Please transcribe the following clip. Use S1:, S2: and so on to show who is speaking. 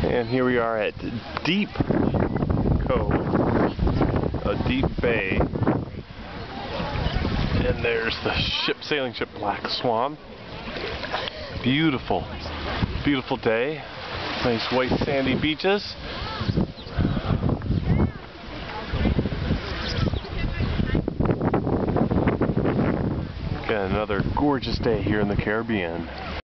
S1: And here we are at Deep Cove, a deep bay, and there's the sailing ship Black Swan. Beautiful, beautiful day. Nice white sandy beaches. Again, another gorgeous day here in the Caribbean.